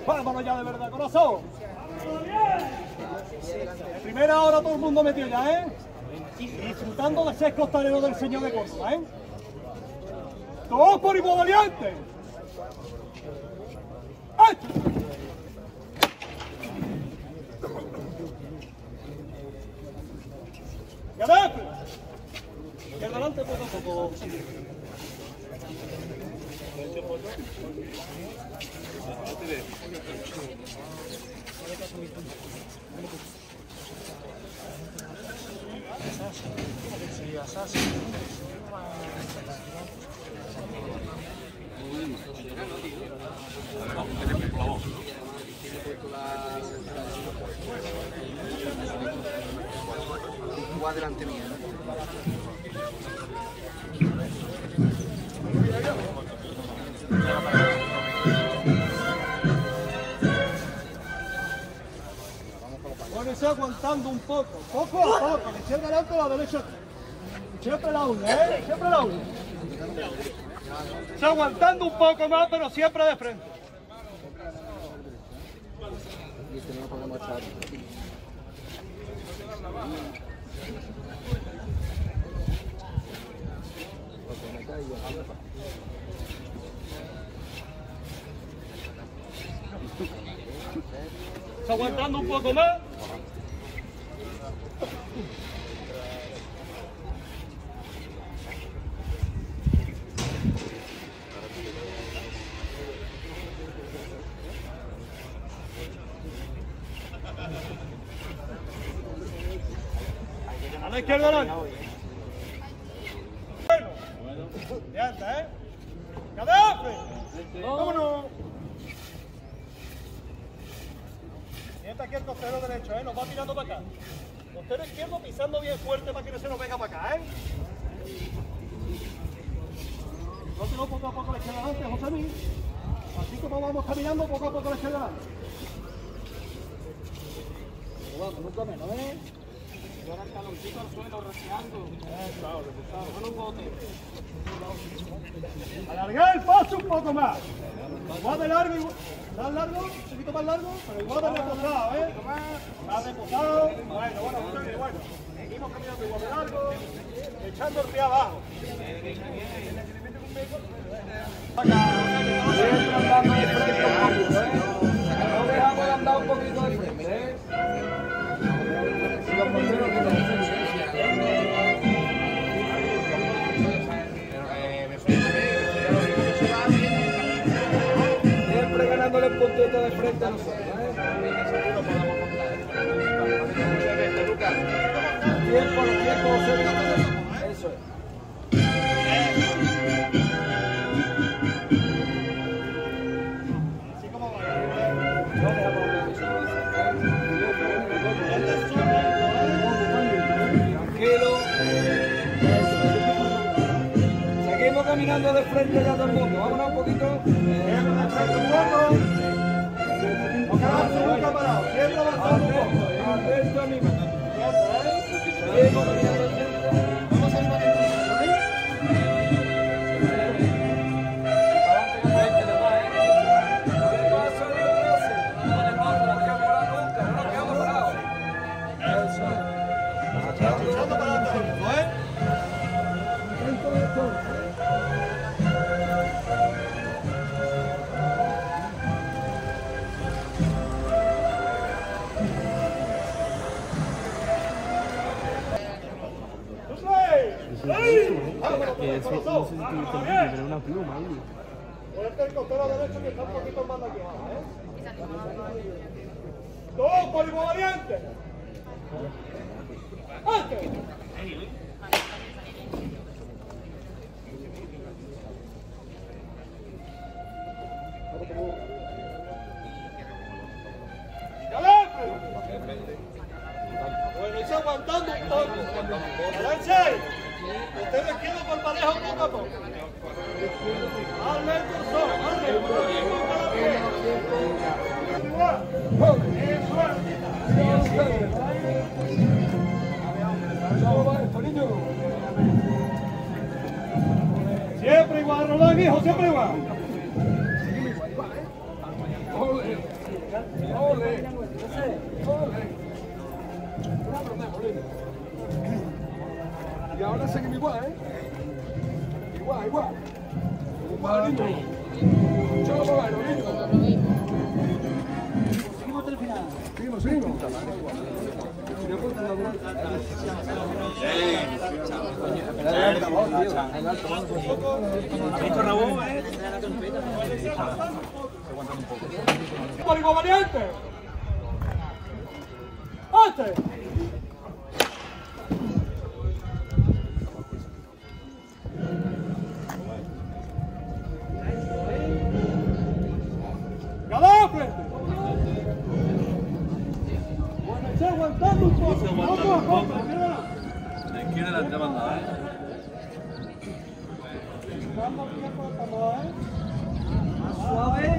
Vámonos ya de verdad, corazón. En primera hora todo el mundo metido ya, ¿eh? Disfrutando de ser costalero del Señor de Córdoba, ¿eh? ¡Todos por igual valiente! ¡Ay! ¡Gadef! Que adelante poco a poco. Delante mía. Bueno, y aguantando un poco a poco, le eché delante a la derecha. Siempre la una, ¿eh? Siempre la una. Está aguantando un poco más, pero siempre de frente. Y este no lo podemos echar. Está aguantando un poco más. A la izquierda adelante. Bueno, de alta, ¿eh? ¡Gadef! ¡Vámonos! Sienta aquí el costero derecho, ¿eh? Nos va tirando para acá. Costero izquierdo pisando bien fuerte para que no se nos venga para acá, ¿eh? No tengo poco a poco la izquierda adelante, José Luis. Así como vamos caminando, poco a poco la izquierda adelante. Pero vamos, nunca menos, ¿eh? Y ahora el taloncito al suelo, rastreando. Claro, repulsado. Con un bote. Alargar el paso un poco más. Igual de largo, más largo, un poquito más largo, pero igual de reposado, ¿eh? Más reposado. Bueno. Seguimos caminando igual de largo, echando el pie abajo. No dejamos de andar un poquito de frente, ¿eh? Los porteros que siempre ganándole el puntito de frente a nosotros, ¿eh? Tiempo, eso es. Así como va. Tranquilo. Seguimos caminando de frente ya todo el mundo. Vámonos un poquito. No quedarse nunca parado, siempre avanzando un poco. Atento a mí. Seguimos caminando de frente. Vamos a ir para adentro. Echando para adelante, ¿eh? Que eso, no sé si tuviste pero una pluma ahí. Ponerte el costero derecho que está un poquito más aquí abajo, ¿eh? ¡Dos por igual valiente! ¡Antes! Bueno, y aguantando un poco. ¡Avance! Ustedes quedan por pareja un poco a poco. Hazle el cursor, hazle. Siempre igual, Rolán, hijo, siempre igual. ¡Porigo valiente! ¡Este! ¡Cada frente! Bueno, estoy aguantando un poco. Vamos a poco, mira. ¿Quién la te manda, Vamos bien por el tambor, Suave.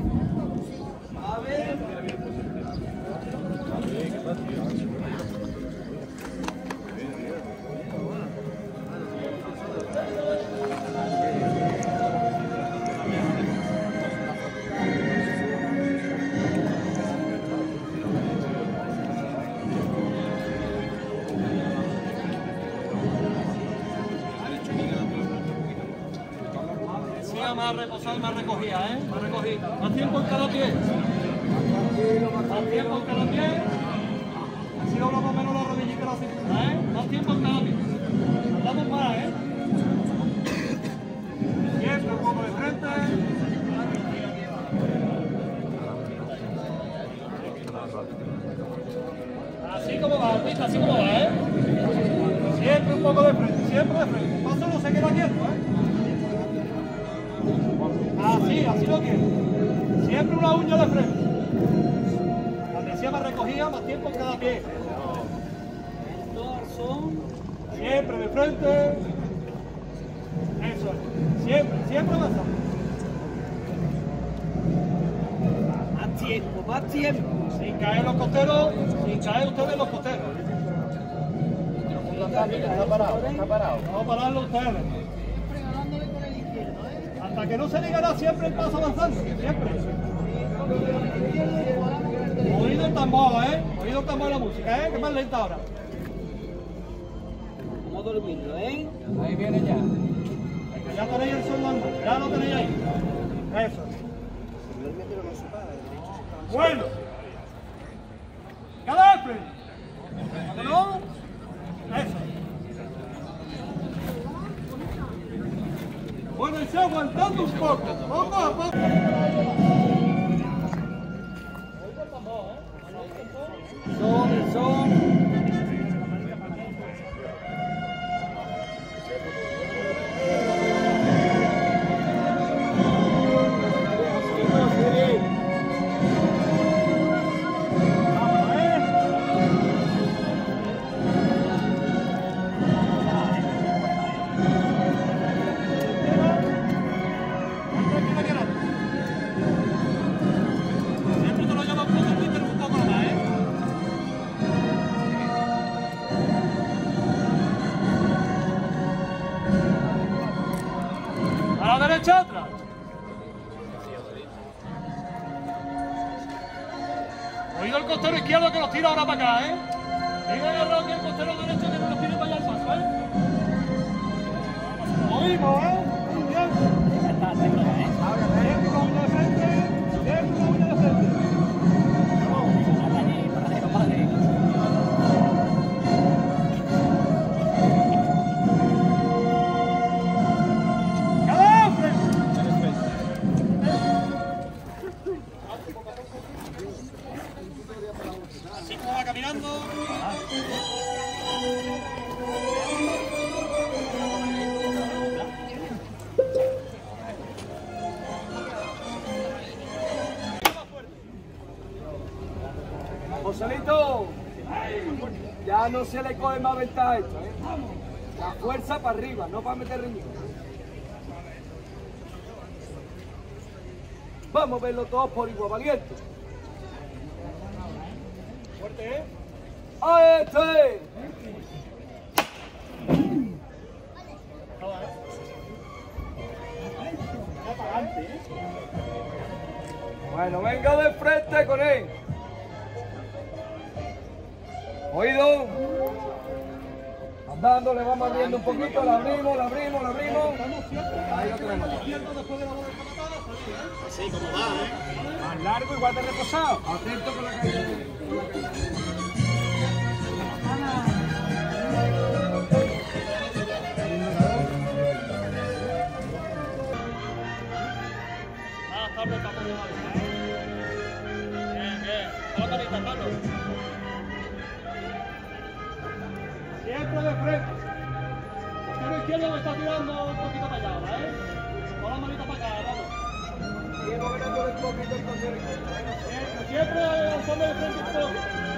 Suave. Más reposada y más recogida, más recogida. Más tiempo en cada pie. Más tiempo en cada pie. Así doblamos menos la rodillita y la cintura, Más tiempo en cada pie. Andamos más, Siempre un poco de frente. Así como va, artista, así como va, Siempre un poco de frente, siempre de frente. El paso no se queda quieto, Así lo quiero. Siempre una uña de frente. La decía más recogida, más tiempo en cada pie. Siempre de frente. Eso es. Siempre avanzando. Más tiempo. Sin caer los costeros, sin caer ustedes los costeros. Está parado. Vamos a pararlo ustedes. Hasta que no se diga nada, siempre el paso avanzando, siempre. Oído el tambor, Oído el tambor de la música, Que es más lenta ahora. Vamos a dormirlo, Ahí viene ya. Ya tenéis el sol dando, ya lo tenéis ahí. Eso. Bueno. Cada vez. ¿No? Eso. Bueno, y aguantando un poco, poco a poco. Son. A la derecha atrás. Oído el costero izquierdo que los tira ahora para acá, Diga agarrado que el costero derecho que no los tire para allá al paso, Oímos, Muy bien. Siempre una uña de frente. Siempre una uña de frente. Así como va caminando. Joselito, ya no se le coge más ventaja a esto, La fuerza para arriba, no para meter riñón. Vamos a verlo todos por igual, valiente. Fuerte, ¡A este! Bueno, venga de frente con él. Oído. Andando, le vamos abriendo un poquito, la abrimos. Ahí lo tenemos. Así como va, Más largo, igual de reposado. Atento con la caída. más tarde estamos de mal, ¿eh? Bien, bien. Con la manita, Carlos. Siempre de frente. El izquierdo me está tirando un poquito para allá ahora, ¿eh? Con la manita para acá, vamos. Siempre al fondo de frente un poco.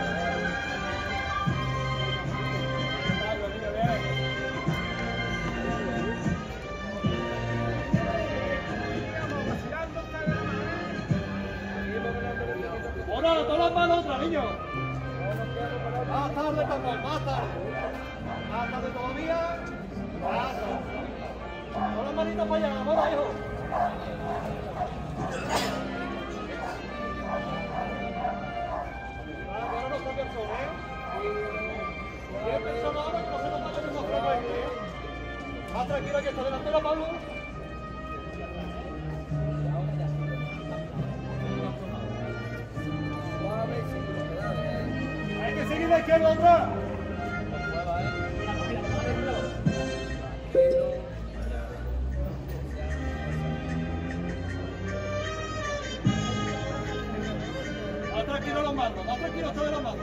Ahora, todas las manos otra, niño. Más tarde, Paco, más tarde. Más tarde todavía. Más tarde. Con las manitas para allá, ahora, hijo. Ahora no cambia el sol, ¿eh? 10 personas ahora que no se nos vaya el mismo freno ahí, ¿eh? Más tranquila que está delantera, Pablo. Hay que seguir la izquierda atrás. Más tranquilo los mandos, más tranquilo está de los mandos.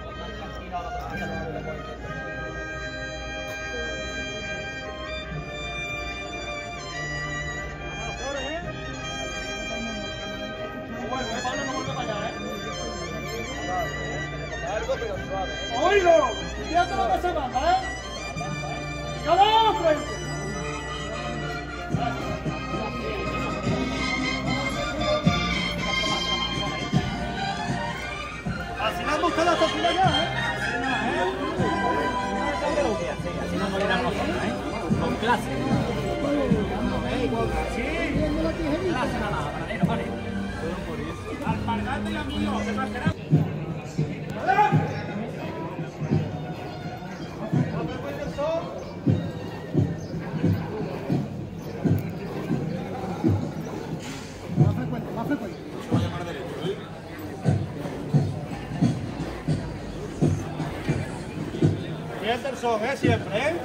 Pablo no vuelve para allá, ¿eh? Algo pero suave, ¿eh? ¡Oílo! Fíjate lo que se manda, ¿eh? ¡Cada frente! Vacilando usted la cocina ya, ¿eh? Así nos morirán nosotros, ¿eh? Con clase. Sí. Clase nada más, panadero, vale. Alpargate y amigo, se va a quedar. Más frecuente. Voy a llamar derecho, ¿eh? Henderson, siempre, ¿eh?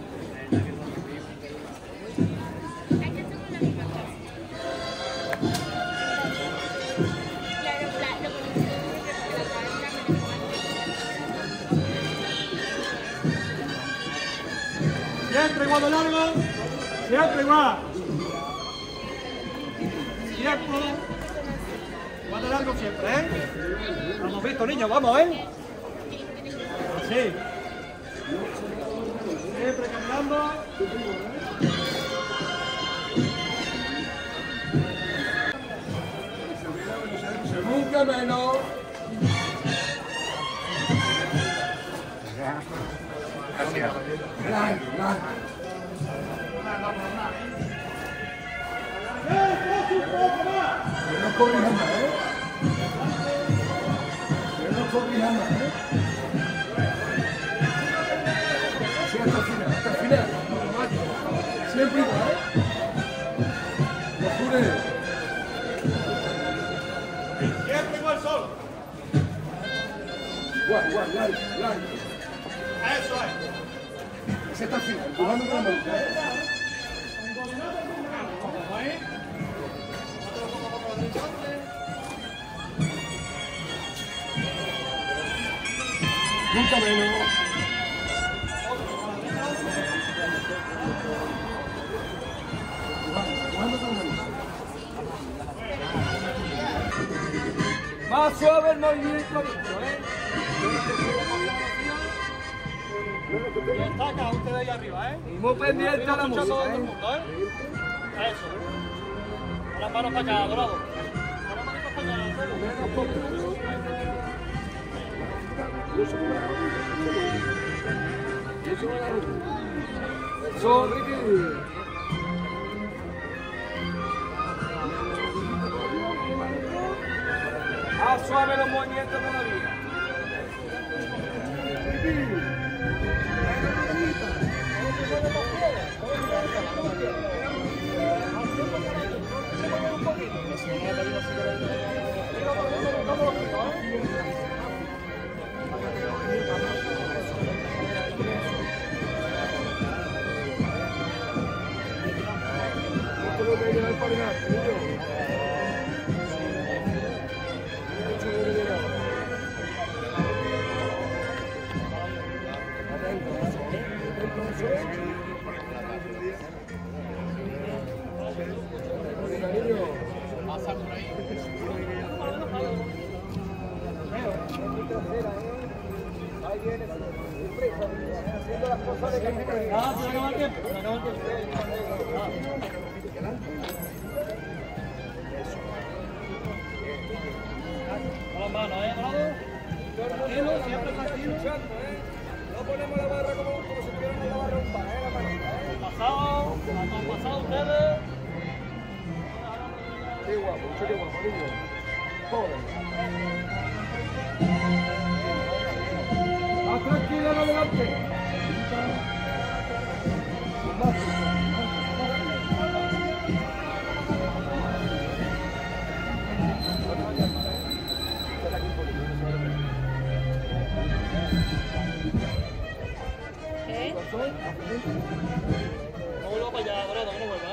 Siempre igual de largo, siempre igual. Siempre igual de largo siempre, ¿eh? Lo hemos visto, niños, vamos, ¿eh? Así. Siempre caminando. Nunca menos. No corrija más, ¿eh? No corrija más, ¿eh? Sí, hasta el final, hasta el final. Siempre igual, ¿eh? Los juré. Siempre igual solo. Igual, largo. Eso es. Ese está al final, empujando con la mano, ¿eh? Nunca menos. Más suave el movimiento, ¿eh? Y destaca usted ahí arriba, ¿eh? Y muy pendiente a la música, todo el mundo, ¿eh? Eso. Con las manos para acá, Dorado. Con las manos para allá, Eso, Ricky. Suave los movimientos de la vida. Esto es lo que hay que dar para ganar. Ahí viene, haciendo las cosas de que Ah, se acaba el tiempo. Con las manos, ¿bravo? Tranquilo, siempre tranquilo. No ponemos la barra como si tuviéramos la barra un bar, la manita, Pasado ustedes. Qué guapo, qué guapo, qué guapo. Joder. Más tranquilo en adelante. No vuelva para allá, Dorado, que no vuelva,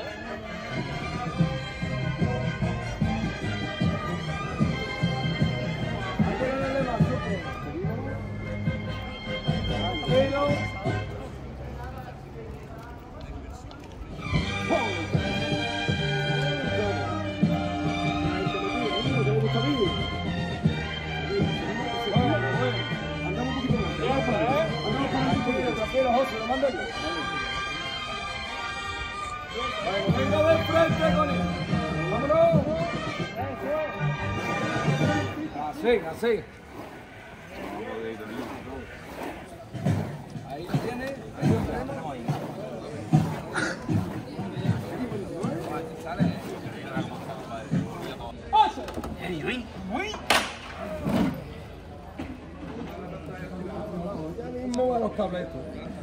Venga del frente con él. Vámonos. Así, así. Ahí lo tiene, ahí lo tenemos. Ya mismo a los tabletos.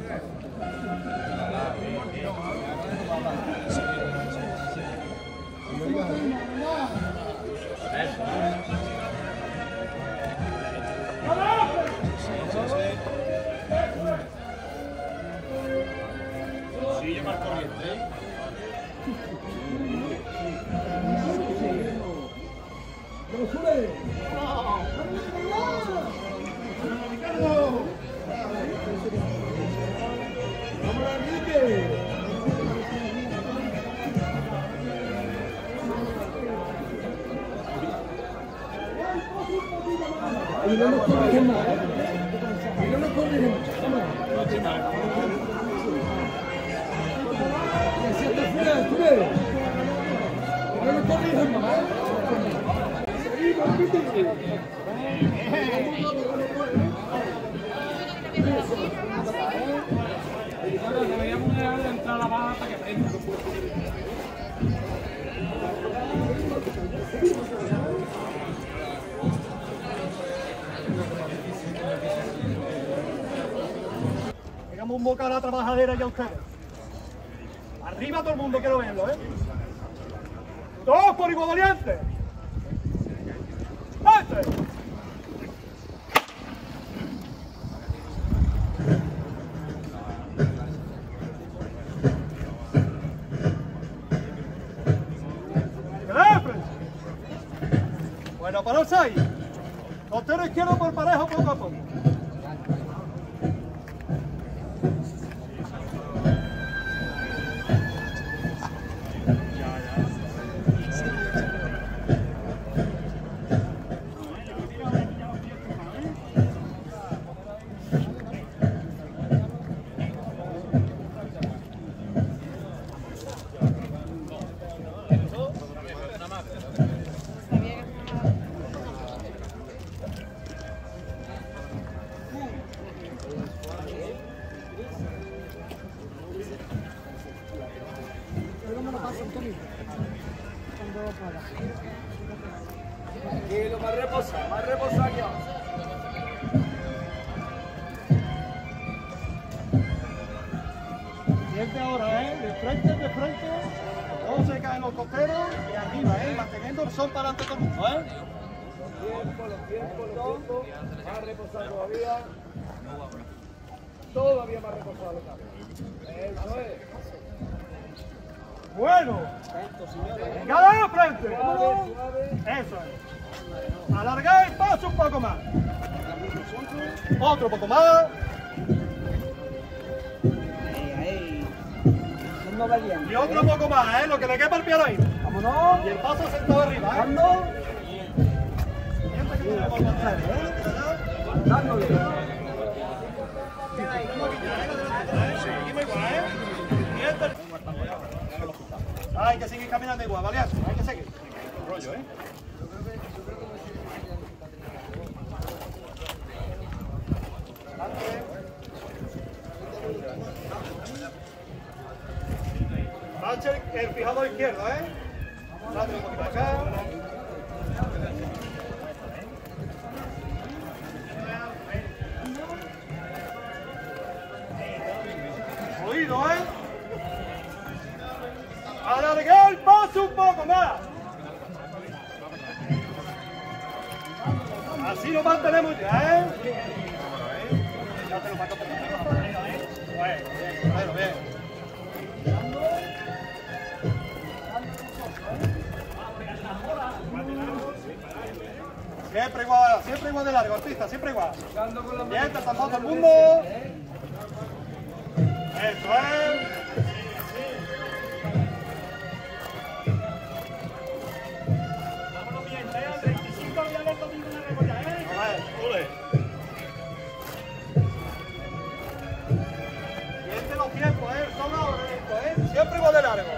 Sigue más corriente, Y no nos corrigen más, y no nos corrigen más. No nos corrigen más. Ahora deberíamos dejar de entrar a la baja hasta que prenda. Pegamos un boca a la trabajadera ya ustedes. Arriba todo el mundo, quiero verlo, ¿eh? Todos por igual valiente. ¡Este! Bueno, paraos ahí. Costero izquierdo por parejo poco a poco. Tranquilo, más reposa aquí. Siente ahora, de frente, todos se caen los costeros y arriba, manteniendo el sol para adelante todo el mundo, Los tiempos, más reposado todavía más reposado. Eso es. Bueno, cada uno frente. Eso es. Alargar el paso un poco más. Otro poco más. Y otro poco más, lo que le quepa el pie ahí. Vámonos. Y el paso sentado arriba, ¿eh? Ando. Siempre que tenemos pantalla, ¿eh? Dándole. Seguimos igual, ¿eh? Hay que seguir caminando igual, ¿vale? Hay que seguir. Rollo, ¿eh? Mancha el fijador izquierdo, ¿eh? Dale un poquito acá. Fluido, ¿eh? Alargar el paso un poco más. Así lo mantenemos ya, ¿eh? Ya te lo mato por aquí. Bueno, bien. Siempre igual de largo, artista, siempre igual. Bien, te todo el mundo. Eso es. Vámonos bien, 35 días del domingo en la regolla, ¿eh? Ole. Siente los tiempos, son ahora esto, siempre igual de largo.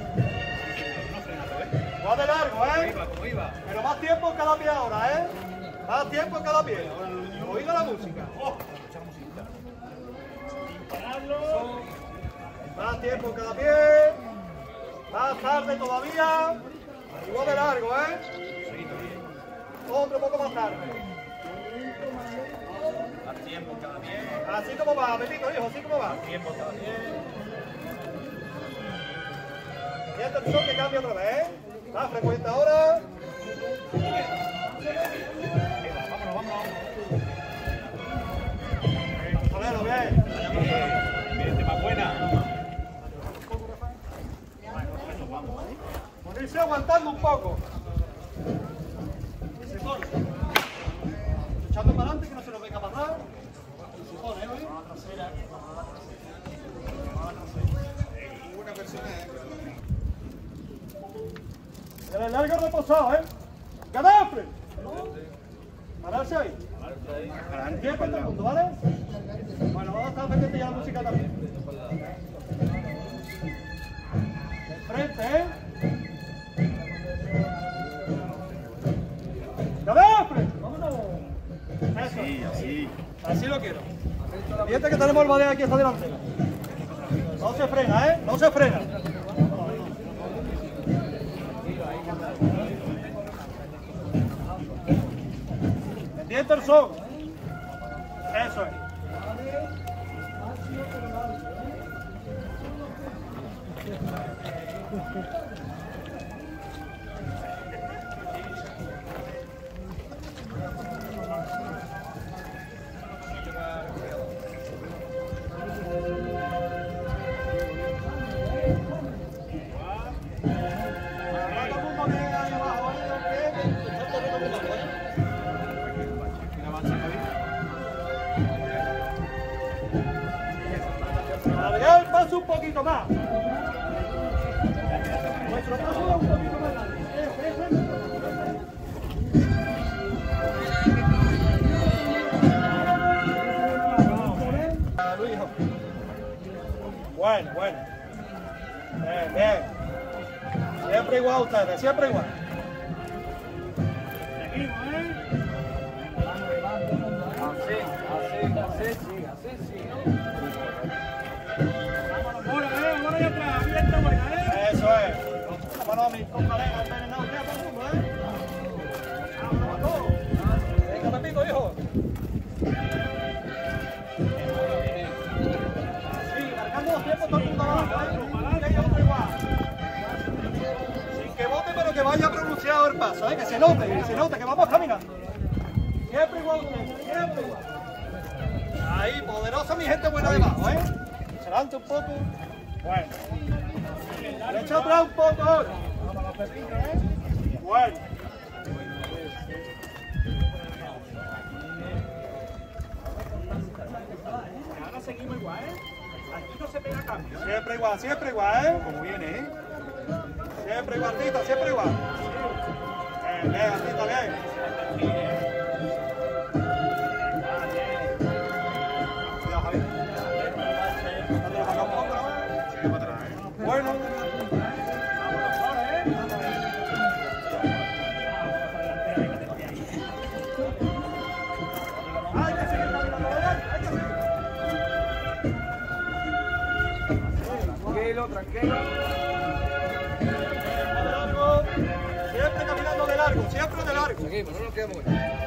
Igual de largo, Pero más tiempo en cada pie ahora, Más tiempo en cada pie. Oiga la música. Más tiempo en cada pie. Más tarde todavía. Igual de largo, Otro poco más tarde. Más tiempo en cada pie. Así como va, Pepito, hijo, así como va. Más tiempo en cada pie. Y atención que cambia otra vez, Más frecuente ahora. Vámonos. Solero, bien. Más buena. Ponerse aguantando un poco. Se pone. Echando para adelante que no se nos venga a pasar. Se pone, ¿eh? Trasera. Una persona, El largo reposado, ¡Gadafre! Pararse ahí. Tiempo todo el mundo, ¿vale? Bueno, vamos a estar pendientes ya la música también. De frente, ¡Gadafre! ¡Vámonos! Eso. Así. Así lo quiero. Fíjate que tenemos el ballet aquí esta delantera. No se frena, No se frena. Pendiente el son. Eso es. Alargar el paso un poquito más. Nuestro paso un poquito más grande. Bueno. Bien. Siempre igual ustedes, siempre igual. Seguimos, Así. Vámonos allá atrás, abierta buena, Eso es. Vámonos, mis compañeros, envenenados ya todo el mundo, Vámonos a todos. Venga, Pepito, hijo. Sí, marcando los tiempos todo el mundo abajo, Que otro igual. Sin que vote, pero que vaya pronunciado el paso, Que se note, que vamos caminando. Siempre igual ustedes, siempre igual. Ahí, poderosa mi gente buena debajo, Se levanta un poco. Bueno. Le echa atrás un poco ahora. Bueno. Ahora seguimos igual, Aquí no se pega cambio. Siempre igual, Como viene, Siempre igual, Tita, siempre igual. Bien, Tita, bien. Cuidado, Javi. Dátelo para acá un poco, ¿no? Sigue para atrás, Bueno. Hay que seguir caminando, ¿verdad? Hay que seguir. Tranquilo, tranquilo. Siempre caminando de largo, siempre de largo. Seguimos, no nos quedamos.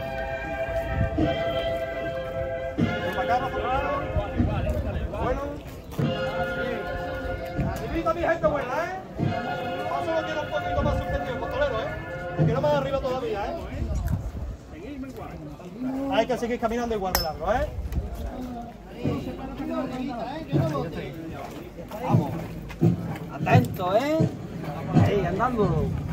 Para acá, bueno. Arribita, mi gente buena, Paso lo quiero un poquito más suspendido, costalero, Te quiero más arriba todavía, Hay que seguir caminando igual de largo, Vamos. Atento, Ahí, andando.